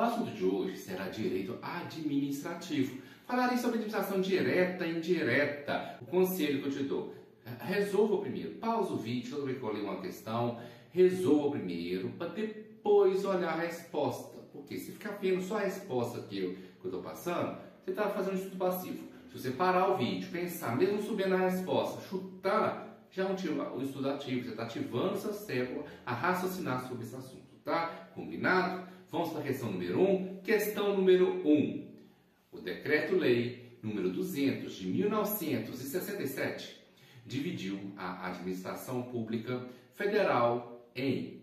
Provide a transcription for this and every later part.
assunto de hoje será direito administrativo. Falarei sobre administração direta e indireta. O conselho que eu te dou: resolva primeiro, pausa o vídeo, toda vez que eu ler uma questão, resolva primeiro, para depois olhar a resposta. Porque se ficar vendo só a resposta que eu estou passando, você está fazendo um estudo passivo. Se você parar o vídeo, pensar, mesmo subindo a resposta, chutar, já é um estudo ativo. Você está ativando seu cérebro a raciocinar sobre esse assunto, tá? Combinado? Vamos para a questão número 1. Questão número 1. O Decreto-Lei número 200 de 1967 dividiu a administração pública federal em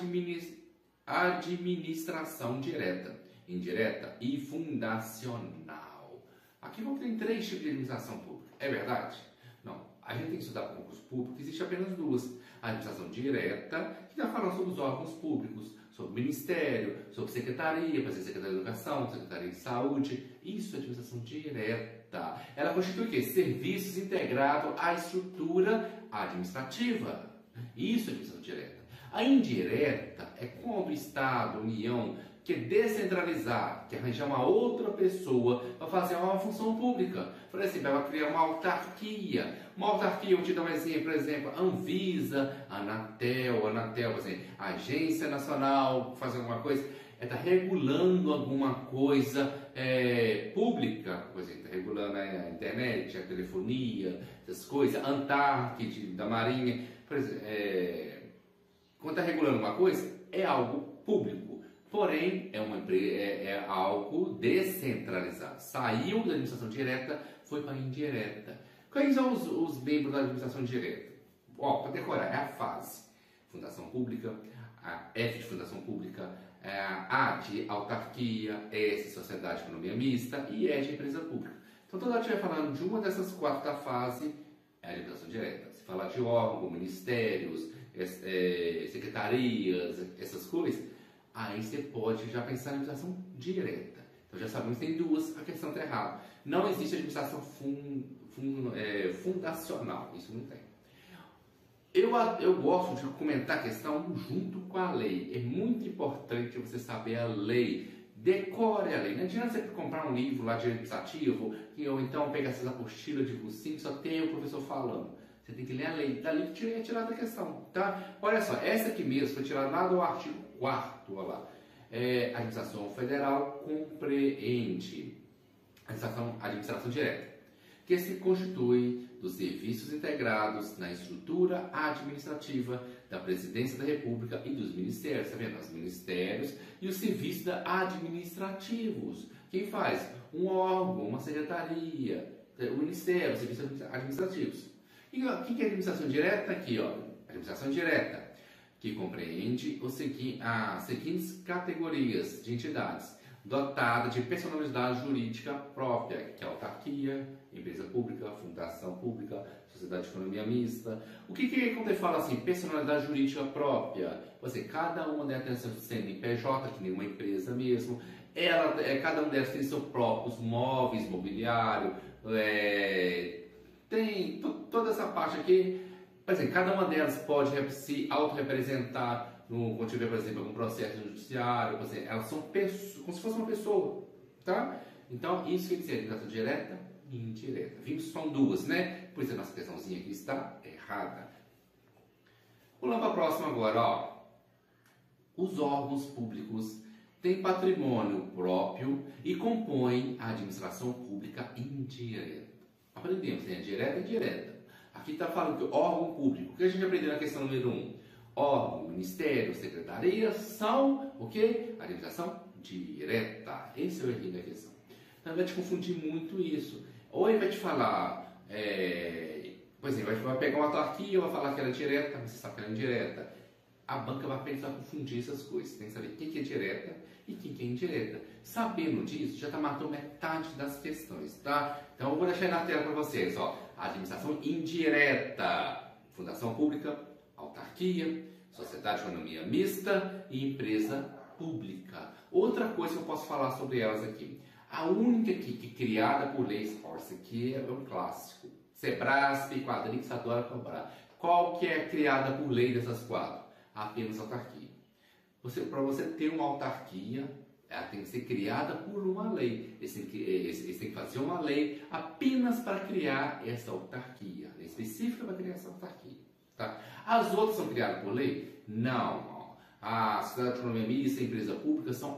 administração direta, indireta e fundacional. Aqui vamos ter 3 tipos de administração pública. É verdade? Não. A gente tem que estudar concurso público, existe apenas 2. A administração direta, que está falando sobre os órgãos públicos, sobre o ministério, sobre secretaria, pode ser secretaria de educação, secretaria de saúde. Isso é administração direta. Ela constitui o quê? Serviços integrados à estrutura administrativa. Isso é administração direta. A indireta é quando o Estado, a União, quer descentralizar, quer arranjar uma outra pessoa para fazer uma função pública. Por exemplo, vai criar uma autarquia. Uma autarquia, eu te dou um exemplo, Anvisa, Anatel, por exemplo, Agência Nacional, fazer alguma coisa, está regulando alguma coisa pública, por exemplo, está regulando a internet, a telefonia, essas coisas, Antártida, da Marinha, por exemplo, quando está regulando uma coisa, é algo público. Porém, é algo descentralizado. Saiu da administração direta, foi para a indireta. Quais são os membros da administração direta? Para decorar, é a fase. Fundação pública, a F de fundação pública, A de autarquia, S de sociedade de economia mista e E de empresa pública. Então, toda vez que estiver falando de uma dessas 4 da fase, é a administração direta. Se falar de órgão, ministérios, secretarias, essas coisas, aí você pode já pensar em administração direta. Então já sabemos que tem 2, a questão está errada. Não existe administração fundacional, isso não tem. Eu gosto de comentar a questão junto com a lei. É muito importante você saber a lei. Decore a lei. Não adianta você comprar um livro lá de administrativo, ou então pegar essas apostilas de cursinho que só tem o professor falando. Você tem que ler a lei. Dali que é tirada a questão, tá? Olha só, essa aqui mesmo foi tirada lá do artigo 4º, olha lá. A administração federal compreende a administração direta, que se constitui dos serviços integrados na estrutura administrativa da Presidência da República e dos ministérios. Está vendo? Os ministérios e os serviços administrativos. Quem faz? Um órgão, uma secretaria, o ministério, os serviços administrativos. E o que é administração direta? Aqui, ó, administração direta, que compreende as seguintes categorias de entidades dotada de personalidade jurídica própria, que é autarquia, empresa pública, fundação pública, sociedade de economia mista. O que quando ele fala assim, personalidade jurídica própria? Cada uma delas tem seu CNPJ, que nem uma empresa mesmo. Cada uma delas tem seus próprios móveis, mobiliário, tem toda essa parte aqui. Por exemplo, cada uma delas pode se autorrepresentar quando tiver, por exemplo, algum processo judiciário. Por exemplo, elas são pessoas, como se fosse uma pessoa, tá? Então, isso quer dizer administração direta e indireta. Vimos que são 2, né? Por isso a nossa questãozinha aqui está errada. Pulando para a próxima agora, ó. Os órgãos públicos têm patrimônio próprio e compõem a administração pública indireta. Aprendemos, tem a direta e indireta. Aqui está falando que órgão público, o que a gente aprendeu na questão número 1? Órgão, ministério, secretaria são o quê? Administração direta. Esse é o erro da questão. Então vai te confundir muito isso. Ou ele vai te falar, por exemplo, vai pegar uma autarquia, vai falar que ela é direta, mas você sabe que ela é indireta. A banca vai pensar confundir essas coisas. Você tem que saber quem que é direta e quem que é indireta. Sabendo disso, já está matando metade das questões, tá? Então eu vou deixar aí na tela para vocês, ó. Administração indireta, fundação pública, autarquia, sociedade de economia mista e empresa pública. Outra coisa que eu posso falar sobre elas aqui. A única aqui que é criada por leis, isso aqui é um clássico. Sebrasp, Quadrinhos, adora cobrar. Qual que é criada por lei dessas 4? Apenas autarquia. Para você ter uma autarquia, Ela tem que ser criada por uma lei. Eles têm que fazer uma lei apenas para criar essa autarquia, lei específica para criar essa autarquia. Tá? As outras são criadas por lei? Não. A sociedade de economia mista e a empresa pública são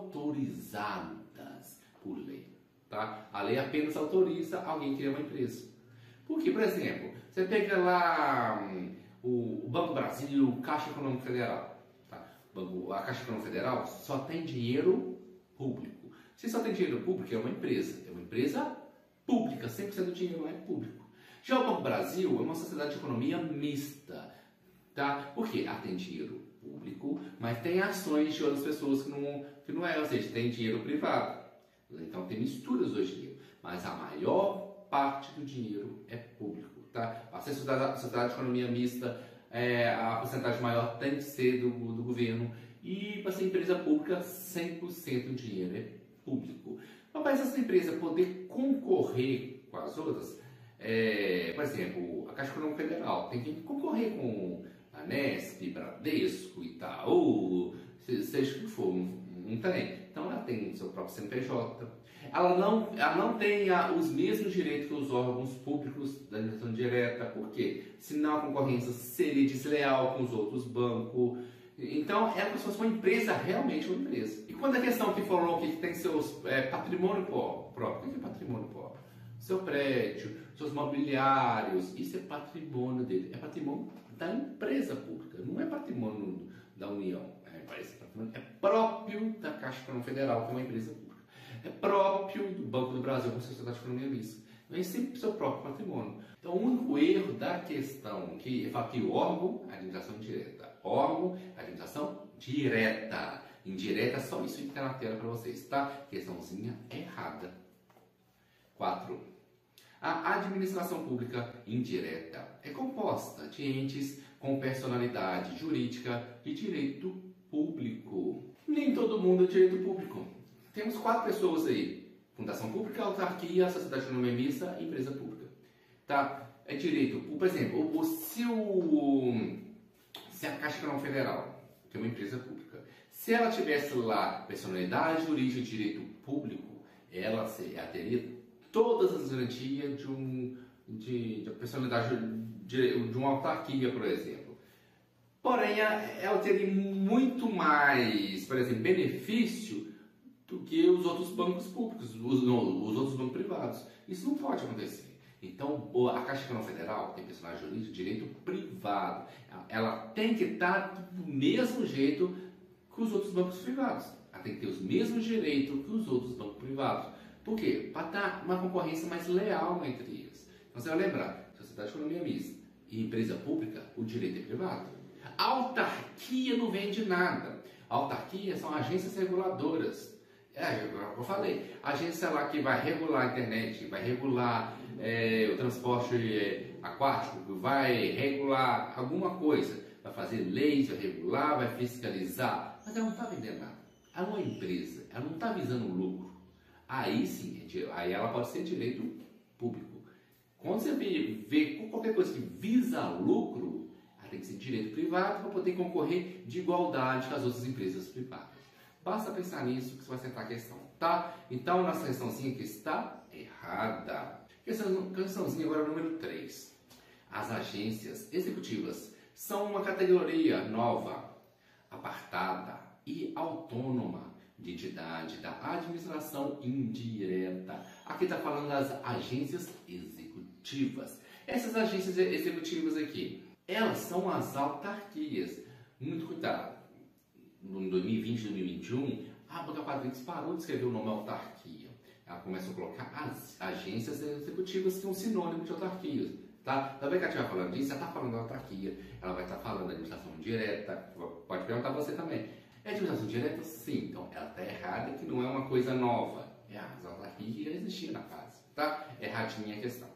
autorizadas por lei. Tá? A lei apenas autoriza alguém a criar uma empresa. Porque, por exemplo, você pega lá o Banco do Brasil, Caixa Econômica Federal. A Caixa Econômica Federal só tem dinheiro público. Se só tem dinheiro público, é uma empresa pública, 100% do dinheiro é público. Já o Banco do Brasil é uma sociedade de economia mista, tá? Porque ela tem dinheiro público, mas tem ações de outras pessoas que não é, ou seja, tem dinheiro privado. Então tem misturas hoje em dia, mas a maior parte do dinheiro é público, tá? A sociedade de economia mista, a porcentagem maior tem que ser do governo, e para ser empresa pública 100% do dinheiro é público. Mas para essa empresa poder concorrer com as outras, por exemplo, a Caixa Econômica Federal tem que concorrer com a Nesp, Bradesco, Itaú, seja o que for, não tem. Então ela tem o seu próprio CNPJ. Ela não tem os mesmos direitos que os órgãos públicos da administração direta. Por quê? Senão a concorrência seria desleal com os outros bancos. Então é como se fosse uma empresa, realmente uma empresa. E quando a questão que falou que tem seus patrimônio próprio, o que é patrimônio próprio? Seu prédio, seus mobiliários, isso é patrimônio dele. É patrimônio da empresa pública, não é patrimônio da União. É próprio da Caixa Econômica Federal, que é uma empresa pública. É próprio do Banco do Brasil, como Sociedade de Economia Mista. Não é sempre o seu próprio patrimônio. Então, o único erro da questão que eu falo que o órgão, a administração indireta. Órgão, a administração direta. Indireta, só isso que está na tela para vocês, tá? Questãozinha errada. 4. A administração pública indireta é composta de entes com personalidade jurídica de direito público. Nem todo mundo é direito público. Temos 4 pessoas aí: fundação pública, autarquia, sociedade de economia mista e empresa pública. Tá? É direito. Por exemplo, se a Caixa Econômica Federal, que é uma empresa pública, se ela tivesse lá personalidade jurídica de direito público, ela teria todas as garantias de personalidade de uma autarquia, por exemplo. Porém, ela teria muito mais, por exemplo, benefício do que os outros bancos públicos, os outros bancos privados. Isso não pode acontecer. Então, a Caixa Econômica Federal tem personagem jurídico de direito privado. Ela tem que estar do mesmo jeito que os outros bancos privados. Ela tem que ter os mesmos direitos que os outros bancos privados. Por quê? Para dar uma concorrência mais leal entre eles. Então, você vai lembrar, sociedade de economia mista e empresa pública, o direito é privado. A autarquia não vende nada. A autarquia são agências reguladoras. Eu falei, agência lá que vai regular a internet, vai regular o transporte aquático, vai regular alguma coisa, vai fazer leis, vai regular, vai fiscalizar, mas ela não está vendendo nada. Ela não é empresa, ela não está visando lucro. Aí sim, aí ela pode ser direito público. Quando você vê qualquer coisa que visa lucro, ela tem que ser direito privado para poder concorrer de igualdade com as outras empresas privadas. Basta pensar nisso que você vai acertar a questão, tá? Então, nossa questãozinha aqui está errada. Questãozinha agora número 3. As agências executivas são uma categoria nova, apartada e autônoma de entidade da administração indireta. Aqui está falando das agências executivas. Essas agências executivas aqui, elas são as autarquias. Muito cuidado. No 2020, 2021, a Banca Patrix parou de escrever o nome autarquia. Ela começa a colocar as agências executivas, que é um sinônimo de autarquias. Tá? Toda vez que ela estiver falando disso, ela está falando da autarquia, ela vai estar falando da administração direta. Pode perguntar você também. É administração direta? Sim. Então, ela está errada, que não é uma coisa nova. As autarquias já existiam na fase. Tá? Erradinha a questão.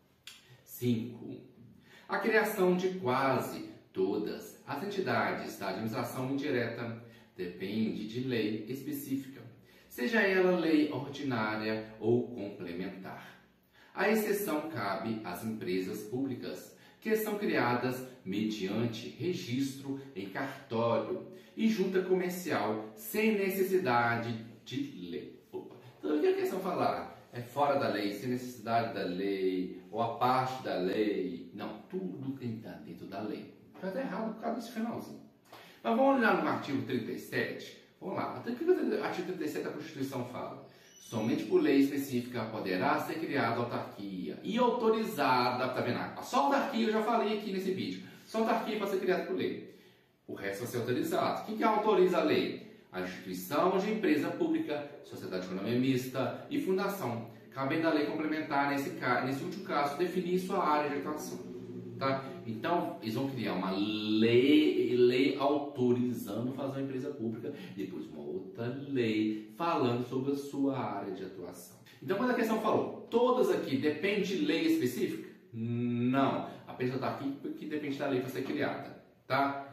5. A criação de quase todas as entidades da administração indireta depende de lei específica, seja ela lei ordinária ou complementar. A exceção cabe às empresas públicas que são criadas mediante registro em cartório e junta comercial sem necessidade de lei. Opa. Então, o que a questão falar? É fora da lei, sem necessidade da lei, ou a parte da lei. Não, tudo tem que estar dentro da lei. Vai estar errado por causa desse finalzinho. Mas vamos olhar no artigo 37. Vamos lá. O que o artigo 37 da Constituição fala? Somente por lei específica poderá ser criada autarquia e autorizada. Tá vendo? Só autarquia eu já falei aqui nesse vídeo. Só autarquia pode ser criada por lei. O resto vai ser autorizado. O que autoriza a lei? A instituição de empresa pública, sociedade de economia mista e fundação, cabendo a lei complementar, nesse último caso, definir sua área de atuação. Tá? Então, eles vão criar uma lei autorizando fazer uma empresa pública, depois uma outra lei falando sobre a sua área de atuação. Então, quando a questão falou, todas aqui dependem de lei específica? Não, apenas está aqui porque depende da lei para ser criada. Tá?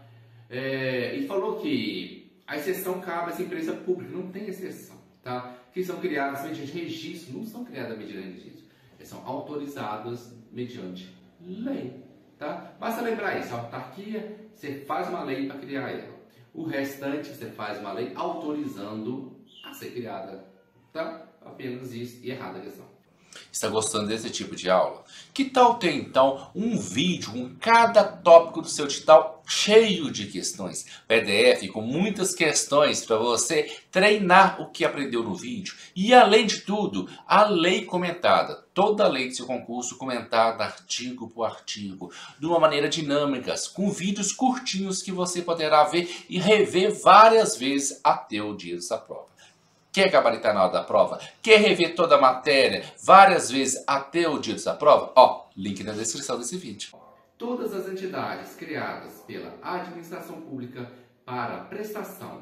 E falou que a exceção cabe a essa empresa pública, não tem exceção, tá? Que são criadas mediante registro, não são criadas mediante registro, são autorizadas mediante lei, tá? Basta lembrar isso, a autarquia, você faz uma lei para criar ela. O restante, você faz uma lei autorizando a ser criada, tá? Apenas isso, e errada a questão. Está gostando desse tipo de aula? Que tal ter então um vídeo com cada tópico do seu edital cheio de questões, PDF com muitas questões para você treinar o que aprendeu no vídeo e além de tudo, a lei comentada, toda a lei do seu concurso comentada artigo por artigo, de uma maneira dinâmica, com vídeos curtinhos que você poderá ver e rever várias vezes até o dia da prova. Quer gabaritar na hora da prova? Quer rever toda a matéria várias vezes até o dia da prova? Ó, link na descrição desse vídeo. Todas as entidades criadas pela administração pública para prestação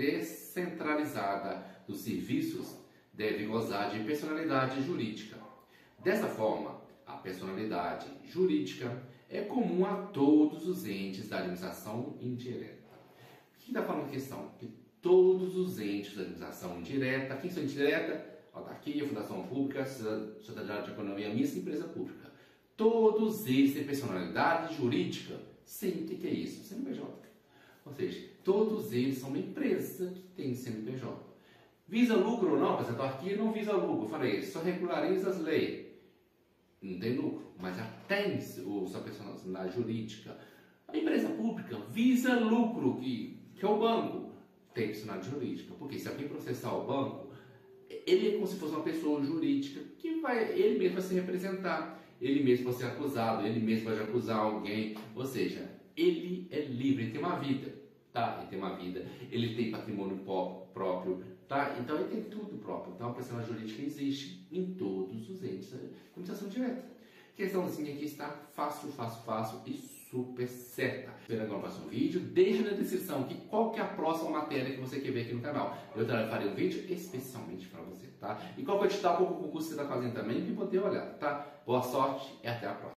descentralizada dos serviços devem gozar de personalidade jurídica. Dessa forma, a personalidade jurídica é comum a todos os entes da administração indireta. O que está falando em questão? Que todos os entes da administração indireta, quem são indireta? Autarquia, fundação pública, sociedade de economia mista e empresa pública. Todos eles têm personalidade jurídica. Sim, o que é isso? CNPJ. Ou seja, todos eles são uma empresa que tem CNPJ. Visa lucro ou não? Por exemplo, a autarquia não visa lucro. Eu falei, só regulariza as leis. Não tem lucro, mas já tem sua personalidade jurídica. A empresa pública visa lucro, que é o banco. Tem personalidade jurídica, porque se alguém processar o banco, ele é como se fosse uma pessoa jurídica que ele mesmo vai se representar, ele mesmo vai ser acusado, ele mesmo vai acusar alguém, ou seja, ele é livre, ele tem uma vida, tá? Ele tem uma vida, ele tem patrimônio próprio, tá? Então ele tem tudo próprio, então a personalidade jurídica existe em todos os entes da administração direta. Questãozinha aqui está fácil e super certa. Esperando no próximo vídeo, deixe na descrição qual que é a próxima matéria que você quer ver aqui no canal. Eu farei um vídeo especialmente para você, tá? E qual que é o edital, qual concurso você está fazendo também, para poder olhar, tá? Boa sorte e até a próxima.